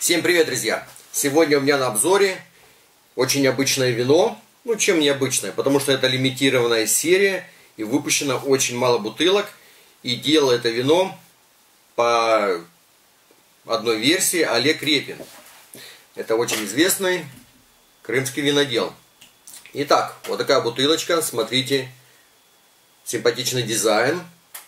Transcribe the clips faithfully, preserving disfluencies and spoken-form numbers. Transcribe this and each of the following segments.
Всем привет, друзья! Сегодня у меня на обзоре очень необычное вино. Ну, чем необычное? Потому что это лимитированная серия и выпущено очень мало бутылок. И делал это вино по одной версии Олег Репин. Это очень известный крымский винодел. Итак, вот такая бутылочка. Смотрите, симпатичный дизайн.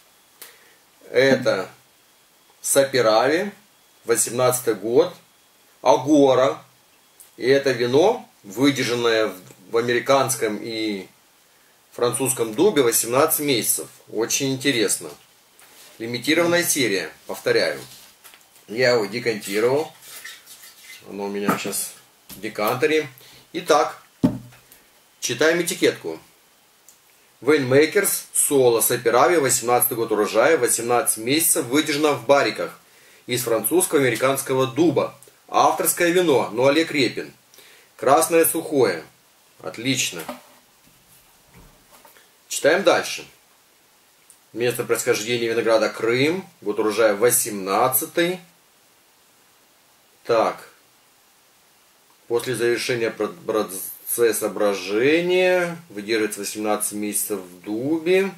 Это Саперави, восемнадцатый год, Агора. И это вино, выдержанное в американском и французском дубе восемнадцать месяцев. Очень интересно. Лимитированная серия, повторяю. Я его декантировал. Оно у меня сейчас в декантере. Итак, читаем этикетку. Winemaker's Solo Саперави, восемнадцатый год урожая, восемнадцать месяцев, выдержано в барриках из французского американского дуба. Авторское вино, но Олег Репин. Красное сухое. Отлично. Читаем дальше. Место происхождения винограда Крым. Год урожая восемнадцатый. Так. После завершения процесса брожения выдерживается восемнадцать месяцев в дубе.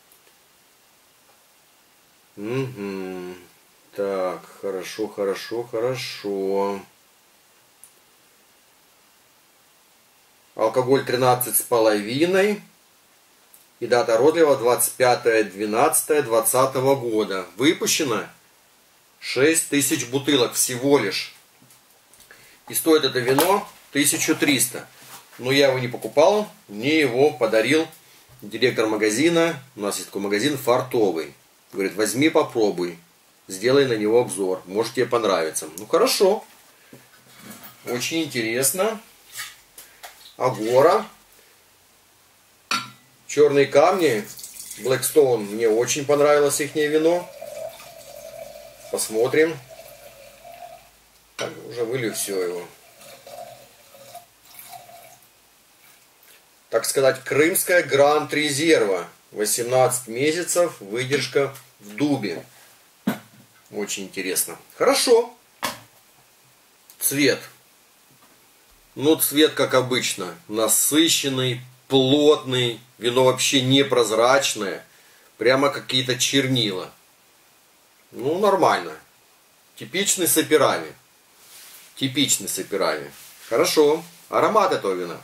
Угу. Так, хорошо, хорошо, хорошо. Алкоголь тринадцать с половиной. И дата розлива двадцать пятое двенадцатое двадцатого года. Выпущено шесть тысяч бутылок всего лишь. И стоит это вино тысячу триста. Но я его не покупал, мне его подарил директор магазина. У нас есть такой магазин Фартовый. Говорит, возьми, попробуй. Сделай на него обзор. Может, тебе понравится. Ну, хорошо. Очень интересно. Агора. Черные камни. Blackstone. Мне очень понравилось их вино. Посмотрим. Так, уже вылью все его. Так сказать, крымская Гранд Резерва. восемнадцать месяцев. Выдержка в дубе. Очень интересно. Хорошо. Цвет. Ну, цвет, как обычно. Насыщенный, плотный. Вино вообще непрозрачное. Прямо какие-то чернила. Ну, нормально. Типичный Саперави. Типичный Саперави. Хорошо. Аромат этого вина.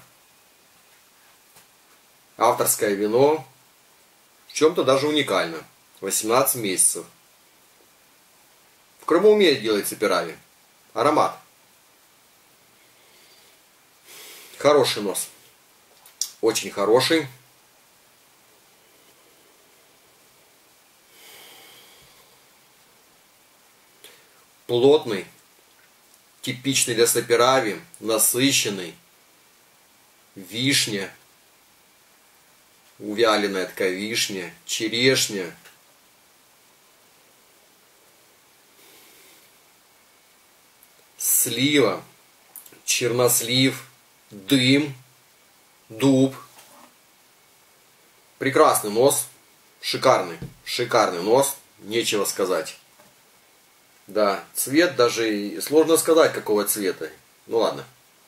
Авторское вино. В чем-то даже уникально. восемнадцать месяцев. В Крыму умеют делать Саперави. Аромат. Хороший нос. Очень хороший. Плотный. Типичный для Саперави. Насыщенный. Вишня. Увяленная такая вишня. Черешня. Слива, чернослив, дым, дуб. Прекрасный нос. Шикарный. Шикарный нос. Нечего сказать. Да, цвет даже сложно сказать, какого цвета. Ну ладно.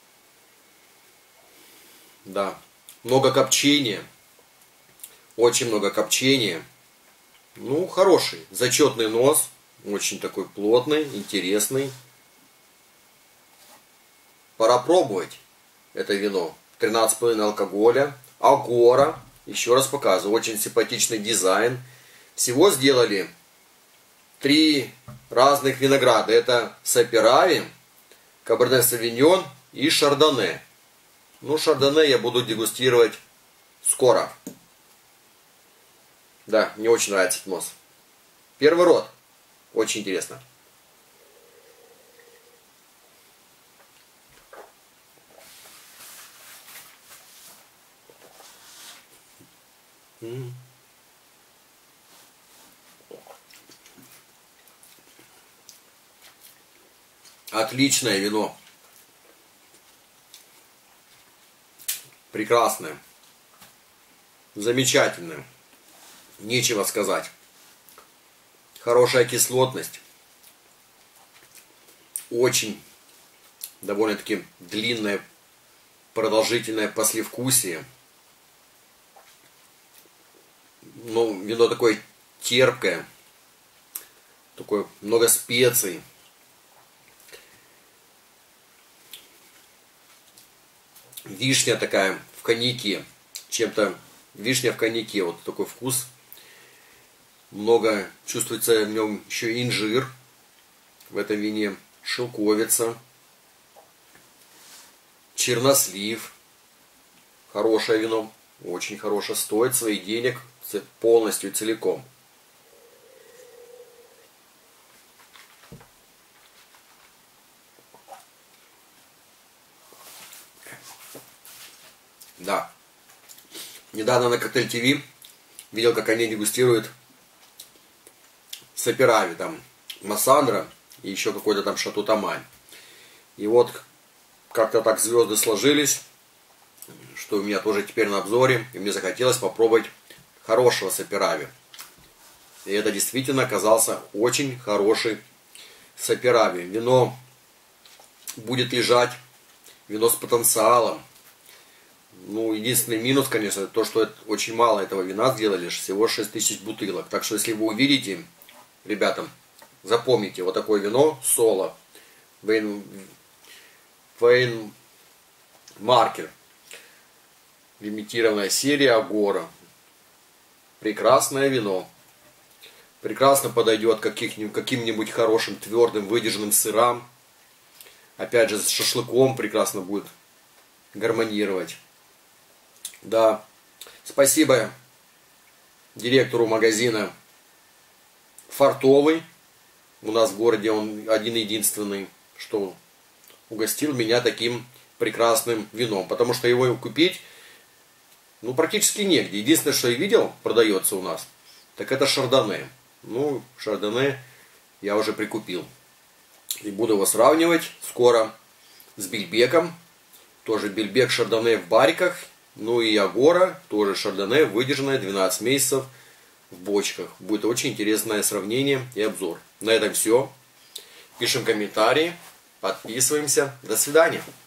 Да. Много копчения. Очень много копчения. Ну, хороший. Зачетный нос. Очень такой плотный, интересный. Пора пробовать это вино. тринадцать с половиной алкоголя. Агора. Еще раз показываю. Очень симпатичный дизайн. Всего сделали три разных винограда. Это Саперави, Каберне Савиньон и Шардоне. Ну, Шардоне я буду дегустировать скоро. Да, мне очень нравится этот нос. Первый рот. Очень интересно. Отличное вино. Прекрасное. Замечательное. Нечего сказать. Хорошая кислотность. Очень довольно-таки длинное, продолжительное послевкусие. Ну, вино такое терпкое, такое много специй. Вишня такая в коньяке, чем-то вишня в коньяке, вот такой вкус. Много чувствуется в нем еще инжир в этом вине, шелковица, чернослив. Хорошее вино, очень хорошее, стоит своих денег полностью, целиком. Да. Недавно на Коктейль ТВ видел, как они дегустируют Саперави, там Массандра и еще какой-то там Шато Тамань. И вот как-то так звезды сложились, что у меня тоже теперь на обзоре, и мне захотелось попробовать хорошего Саперави. И это действительно оказался очень хороший Саперави. Вино будет лежать, вино с потенциалом. Ну, единственный минус, конечно, то, что очень мало этого вина сделали, всего шесть тысяч бутылок. Так что, если вы увидите, ребята, запомните, вот такое вино, соло, Вейн, Вейн Маркер, лимитированная серия Агора. Прекрасное вино. Прекрасно подойдет к каким-нибудь хорошим, твердым, выдержанным сырам. Опять же, с шашлыком прекрасно будет гармонировать. Да, спасибо директору магазина Фартовый. У нас в городе он один-единственный, что угостил меня таким прекрасным вином. Потому что его купить, ну, практически негде. Единственное, что я видел, продается у нас, так это шардоне. Ну, шардоне я уже прикупил. И буду его сравнивать скоро с бельбеком. Тоже бельбек шардоне в бариках. Ну и Агора, тоже шардоне, выдержанное двенадцать месяцев в бочках. Будет очень интересное сравнение и обзор. На этом все. Пишем комментарии, подписываемся. До свидания.